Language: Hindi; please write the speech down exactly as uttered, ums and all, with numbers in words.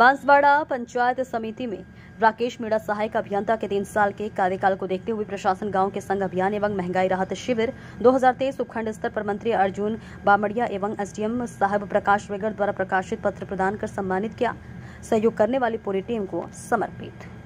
बांसवाड़ा पंचायत समिति में राकेश मीणा सहायक अभियंता के तीन साल के कार्यकाल को देखते हुए प्रशासन गांव के संघ अभियान एवं महंगाई राहत शिविर दो हज़ार तेईस उपखंड स्तर पर मंत्री अर्जुन बामड़िया एवं एसडीएम साहब प्रकाश वेगर द्वारा प्रकाशित पत्र प्रदान कर सम्मानित किया। सहयोग करने वाली पूरी टीम को समर्पित।